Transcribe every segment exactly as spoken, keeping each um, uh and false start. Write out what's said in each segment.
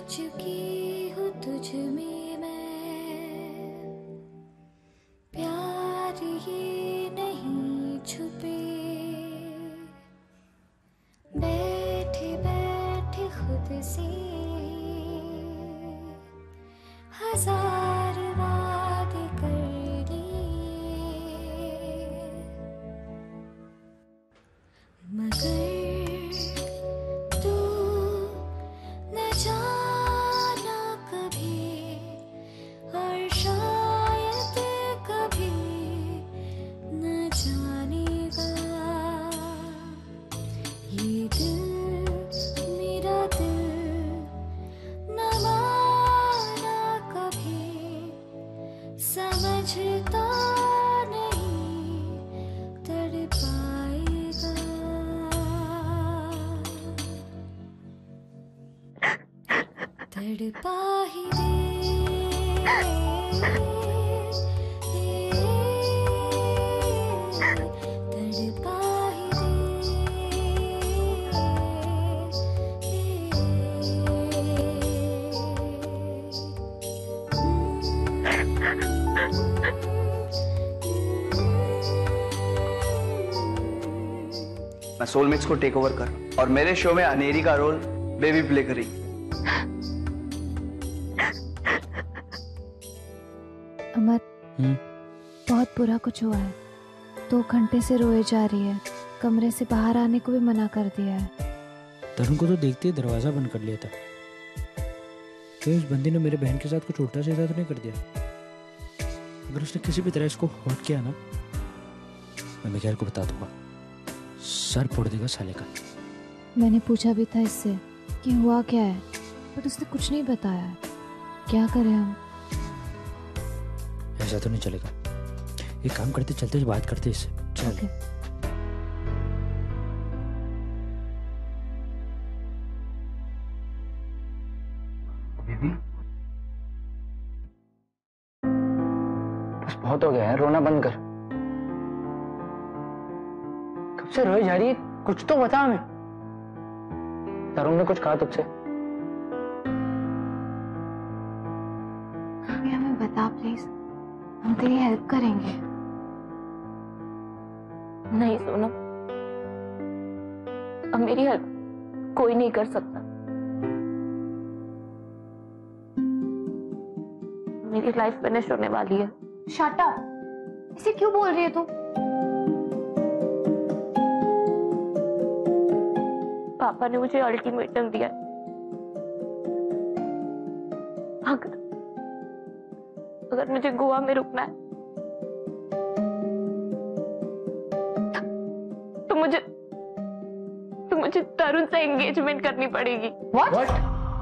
चुकी हूँ तुझ में मैं, प्यार ये नहीं छुपे, बैठे बैठे खुद से हजार वादे कर लिए, मगर तू न जाना कभी और शायद कभी न जानेगा, ये दिल मेरा दिल न माना कभी, समझता नहीं तड़पाएगा। तड़पा ही दे, तड़पा ही मैं सोलमेट्स को टेक ओवर कर और मेरे शो में अनेरी का रोल बेबी प्ले करी। अमर, बहुत बुरा कुछ हुआ है। दो घंटे से रोए जा रही है, कमरे से बाहर आने को भी मना कर दिया है। तरुण को तो देखते ही दरवाजा बंद कर लिया था। तो इस बंदी ने मेरे बहन के साथ कुछ उल्टा सीधा तो नहीं कर दिया? अगर उसने किसी भी तरह इसको हर्ट किया ना, मैं मिखाइल को बता दूंगा, सर फोड़ देगा साले का। मैंने पूछा भी था इससे कि हुआ क्या है, बट उसने कुछ नहीं बताया। क्या करें हम? ऐसा तो नहीं चलेगा। एक काम करते, चलते बात करते इससे। चल। okay. बेबी, बस बहुत हो गया है, रोना बंद कर। कब से रोई जा रही है? कुछ तो बता हमें। तरुण ने कुछ कहा तुझसे? हमें बता प्लीज, हम तेरी हेल्प करेंगे। नहीं सोनम, अब मेरी हेल्प कोई नहीं कर सकता। मेरी लाइफ फिनिश होने वाली है। Shut up! इसे क्यों बोल रही है तू? पापा ने मुझे अल्टीमेटम दिया। अगर अगर मुझे गोवा में रुकना है तो मुझे तो मुझे तरुण से एंगेजमेंट करनी पड़ेगी। What? What?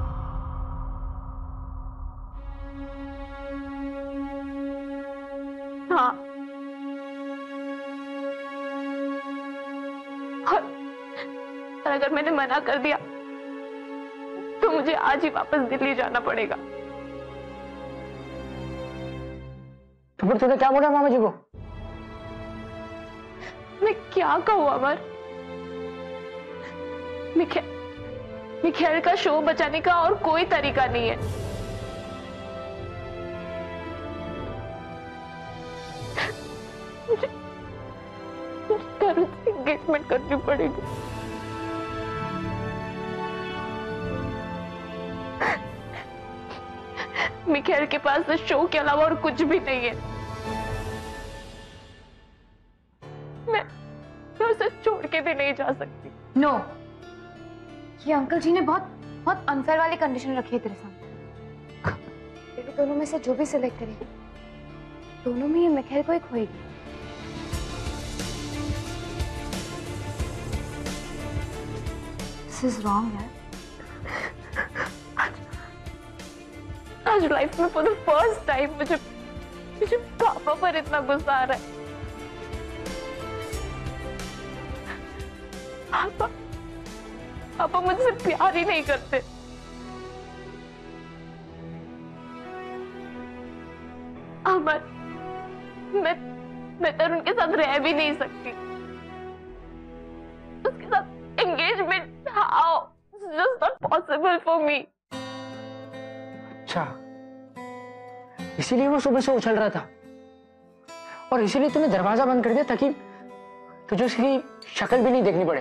हाँ, और, और अगर मैंने मना कर दिया तो मुझे आज ही वापस दिल्ली जाना पड़ेगा। तो फिर तूने क्या बोला मामा जी को? मैं क्या कहूँ अमर? मिखाइल मिखाइल का शो बचाने का और कोई तरीका नहीं है। मुझे तरुण से एंगेजमेंट करनी पड़ेगी। मिखाइल के पास इस शो के अलावा और कुछ भी नहीं है। मैं मैं उसे छोड़ के भी नहीं जा सकती। No no. ये अंकल जी ने बहुत बहुत अनफेयर वाली कंडीशन रखी है तेरे सामने। तेरे दोनों में से जो भी सिलेक्ट करेगी, दोनों में ये मिखाइल को एक होएगी। दिस इज रॉन्ग यार। आज लाइफ में फॉर द फर्स्ट टाइम मुझे मुझे पापा पर इतना गुस्सा आ रहा है। पापा पापा मुझसे प्यार ही नहीं करते। अमर, मैं मैं तरुण के साथ रह भी नहीं सकती। उसके साथ engagement how, it's just not possible for me. अच्छा, इसीलिए वो सुबह से उछल रहा था और इसीलिए तूने दरवाजा बंद कर दिया ताकि तुझे उसकी शक्ल भी नहीं देखनी पड़े।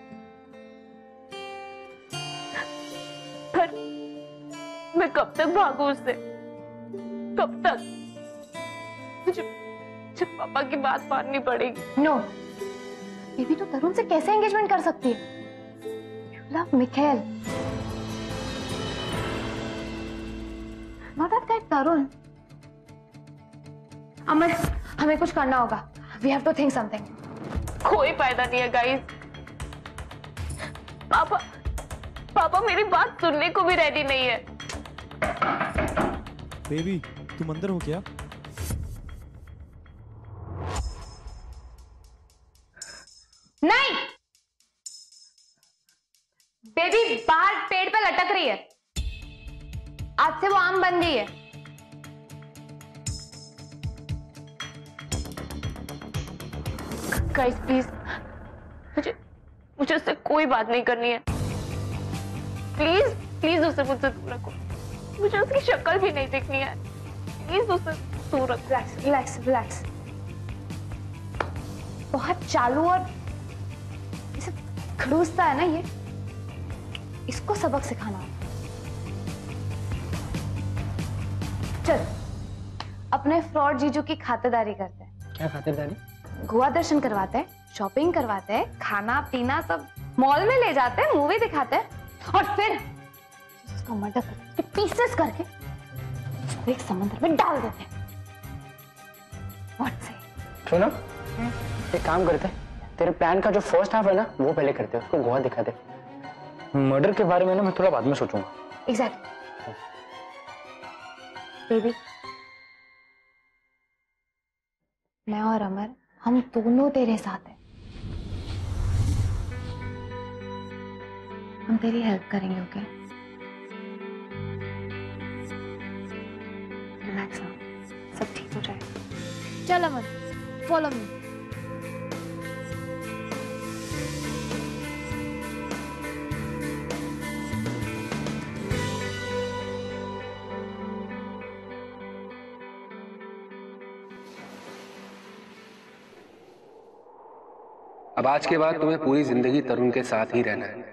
पर मैं कब तक भागूं उससे? कब तक? मुझे मुझे पापा की बात माननी पड़ेगी। नो बेबी, तू तरुण से कैसे एंगेजमेंट कर सकती है? You love Mikhail, not that guy Tarun. Aman, हमें कुछ करना होगा। We have to think something. कोई फायदा नहीं है गाइस। पापा पापा मेरी बात सुनने को भी रेडी नहीं है। बेबी, तुम अंदर हो क्या? नहीं, बेबी बाहर पेड़ पे लटक रही है। आज से वो आम बन गई है। गाइस प्लीज, मुझे मुझे उससे कोई बात नहीं करनी है। प्लीज प्लीज उसे मुझसे दूर रखो। मुझे उसकी शक्ल भी नहीं देखनी है। प्लीज उसे दूर रखो। Relax relax relax. बहुत चालू और इसे खड़ूसता है ना ये, इसको सबक सिखाना है। चल अपने फ्रॉड जीजू की खातिरदारी करते हैं। क्या खातिरदारी? गोवा दर्शन करवाते हैं, शॉपिंग करवाते हैं, खाना पीना सब मॉल में ले जाते हैं, मूवी दिखाते हैं और फिर उसको मर्डर करके पीसेस करके उसको एक समंदर में डाल देते हैं। व्हाट से? सुनो, एक काम करते हैं, तेरे प्लान का जो फर्स्ट हाफ है ना वो पहले करते हैं, उसको गोवा दिखा दे। मर्डर के बारे में ना मैं थोड़ा बाद में सोचूंगा। एग्जैक्टली। बेबी, मैं और अमर हम दोनों तेरे साथ हैं। हम तेरी हेल्प करेंगे, ओके? रिलैक्स हो, सब ठीक हो जाएगा। चल अमर, फॉलो मी। अब आज के बाद तुम्हें पूरी जिंदगी तरुण के साथ ही रहना है।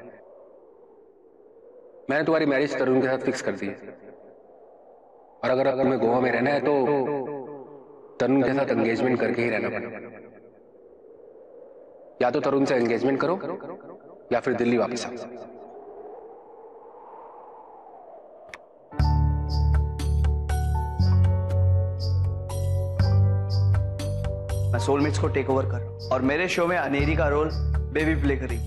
मैंने तुम्हारी मैरिज तरुण के साथ फिक्स कर दी है और अगर अब तुम्हें गोवा में रहना है तो तरुण के साथ एंगेजमेंट करके ही रहना पड़ेगा। या तो तरुण से एंगेजमेंट करो या फिर दिल्ली वापस आओ। मैं सोलमेट्स को टेक ओवर कर रहा हूं और मेरे शो में अनेरी का रोल बेबी प्ले करेगी।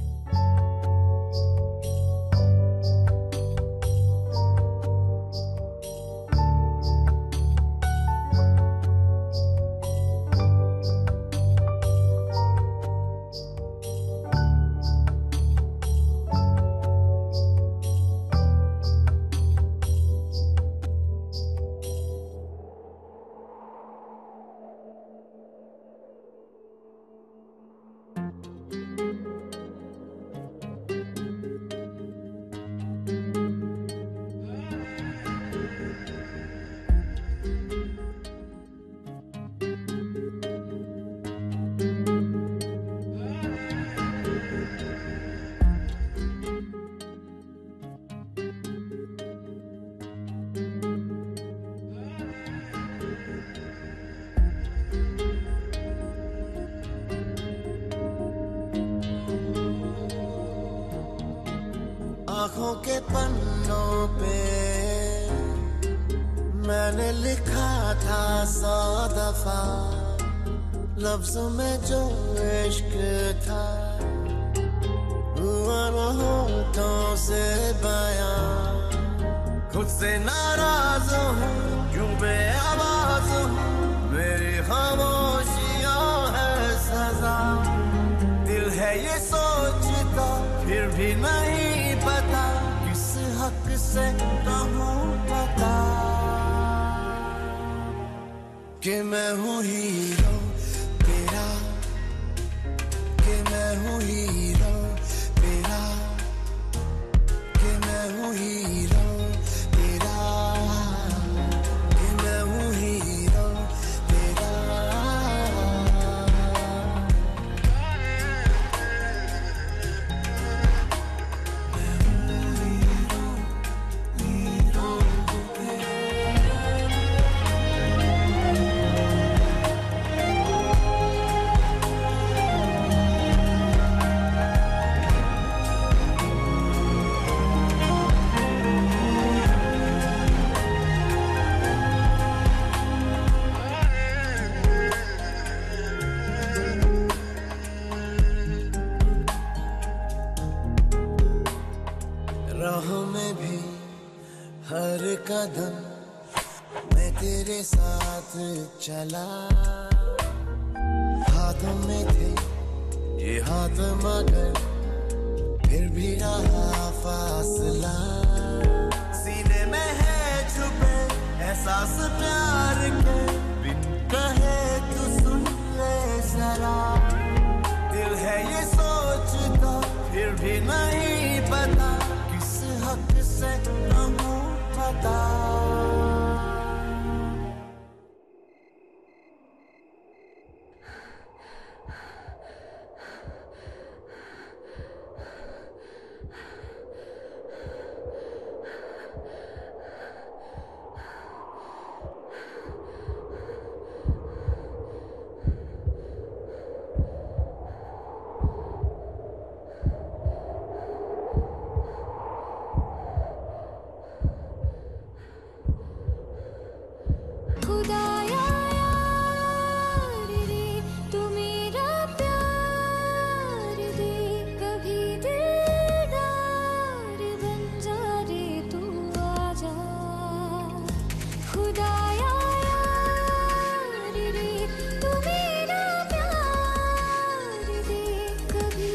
आँखों के पन्नों पे मैंने लिखा था सौ दफा, लफ्जों में जो इश्क था हुआ न होठों से बयां। खुद से नाराज हूँ, क्यों बेआवाज हूँ, मेरी खामोशियाँ है सजा। दिल है ये सोचता फिर भी नहीं पता, किस हक से कहूँ पता कि मैं हूँ हीरो तेरा, कि मैं हूँ हीरो तेरा, कि मैं हूँ हीरो तेरा। कदम मैं तेरे साथ चला, हाथों में थे ये हाथ मगर फिर भी रहा फासला। सीने में है छुपे एहसास प्यार के, बिन कहे तू सुन ले जरा। दिल है ये सोचता फिर भी नहीं पता, किस हक से कहूँ पता। खुदाया यार रे तू मेरा प्यार दे, कभी दिलदार बन जा रे तू आजा। खुदाया यार रे तू मेरा प्यार दे, कभी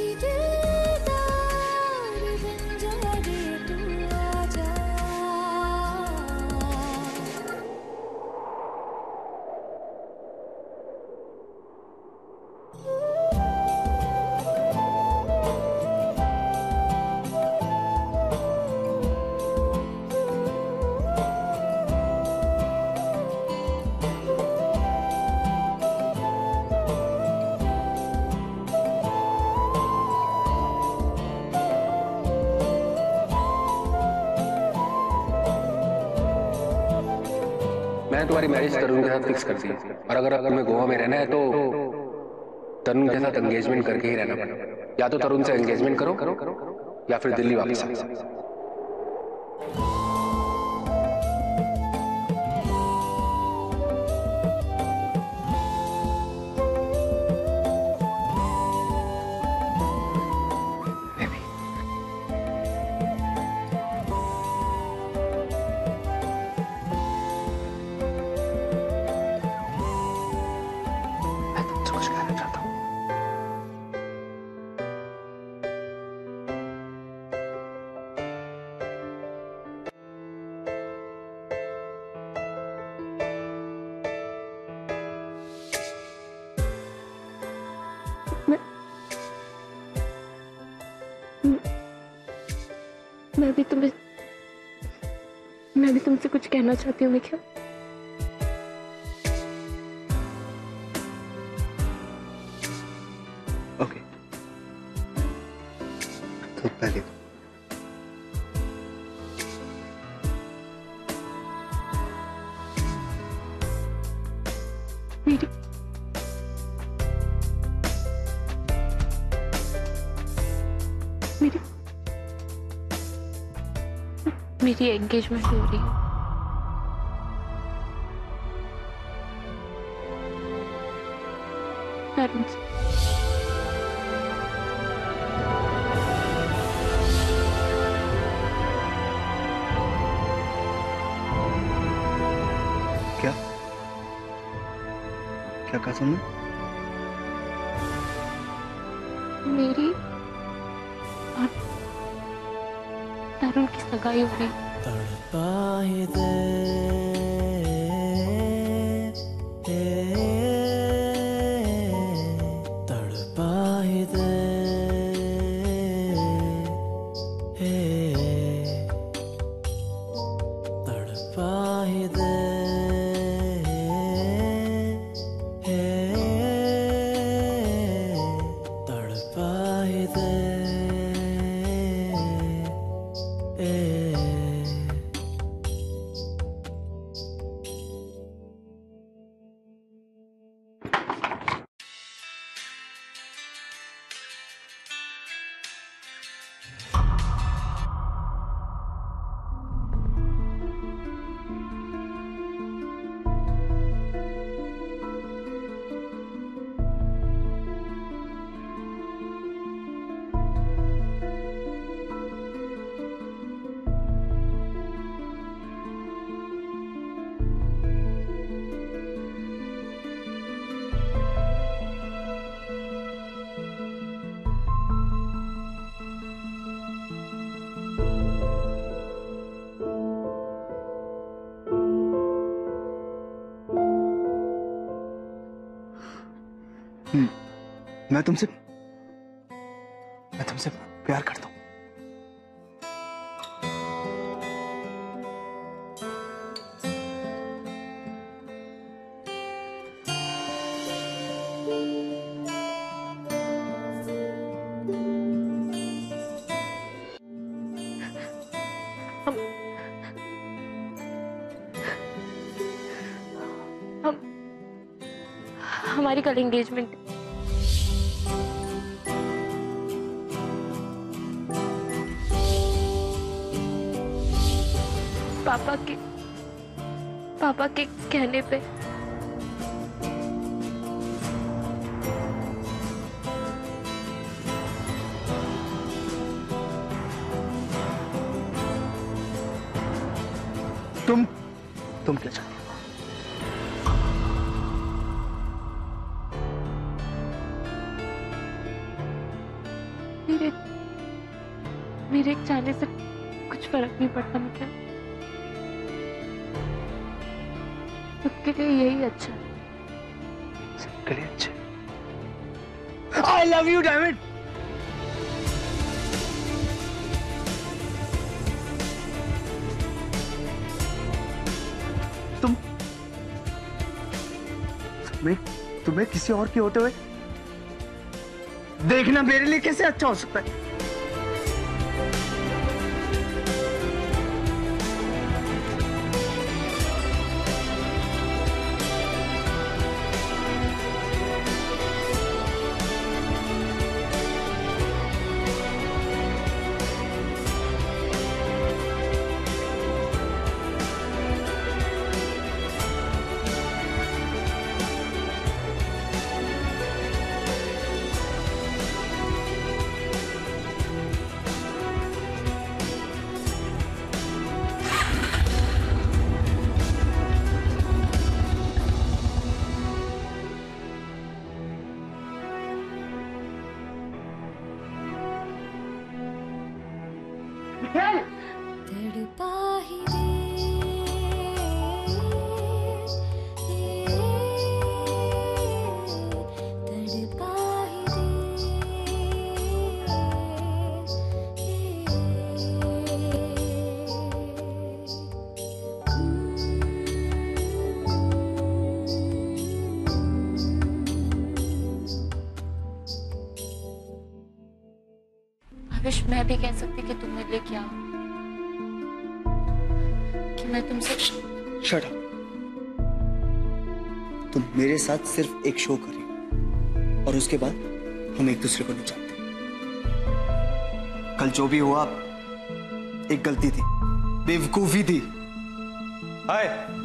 दिलदार बन जा रे तू आजा। मैंने तुम्हारी मैरिज तरुण के साथ फिक्स कर दी, और अगर अगर मैं गोवा में रहना है तो तरुण के साथ एंगेजमेंट करके ही रहना पड़ेगा। या तो तरुण से एंगेजमेंट करो या फिर दिल्ली वापस आओ। मैं तुमसे कुछ कहना चाहता हूँ। मैं भी तुम्हें मैं भी तुमसे कुछ कहना चाहती हूँ निखिल। ओके, तो पहले मेरी मेरी मेरी एंगेजमेंट हो रही है। तरुण से। क्या क्या कहा तुमने? मेरी और तरुण की सगाई हो रही है। तड़पाए दे तड़पाए दे तड़पाए दे तड़पाए दे। मैं तुमसे मैं तुमसे प्यार करता हूँ। हमारी कल एंगेजमेंट। पापा के पापा के कहने पे तुम तुम क्या चाहती हो? मेरे मेरे जाने से कुछ फर्क नहीं पड़ता मुझे। सबके लिए यही अच्छा है। सबके लिए अच्छा। I love you damn it. तुम तुम्हें तुम्हें किसी और के होते हुए देखना मेरे लिए कैसे अच्छा हो सकता है? तड़पा ही दे, तड़पा ही विश मैं भी कह सकती कि तुम मेरे लिए क्या हो, कि मैं तुमसे शट अप। तुम मेरे साथ सिर्फ एक शो करी और उसके बाद हम एक दूसरे को नहीं जानते। कल जो भी हुआ एक गलती थी, बेवकूफी थी। हाय,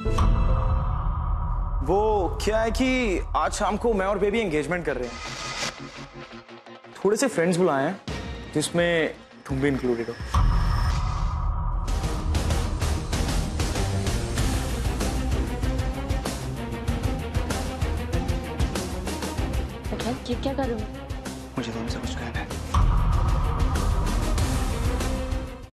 वो क्या है कि आज शाम को मैं और बेबी एंगेजमेंट कर रहे हैं। थोड़े से फ्रेंड्स बुलाए हैं जिसमें तुम भी इंक्लूडेड हो। मतलब ये क्या कर रहे हो? मुझे तुमसे कुछ कहना है।